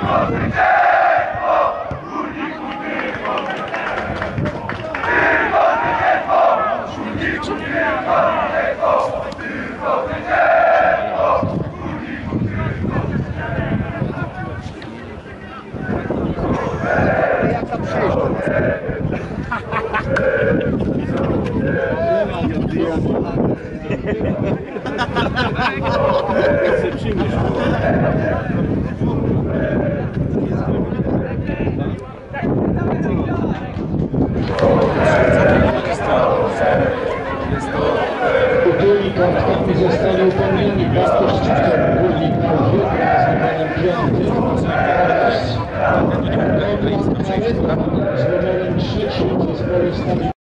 Kontaktami zostali upomnieni Bartoszczykiem, Górnik Podwórka z numerem 5 oraz z numerem 3 w zespole Stali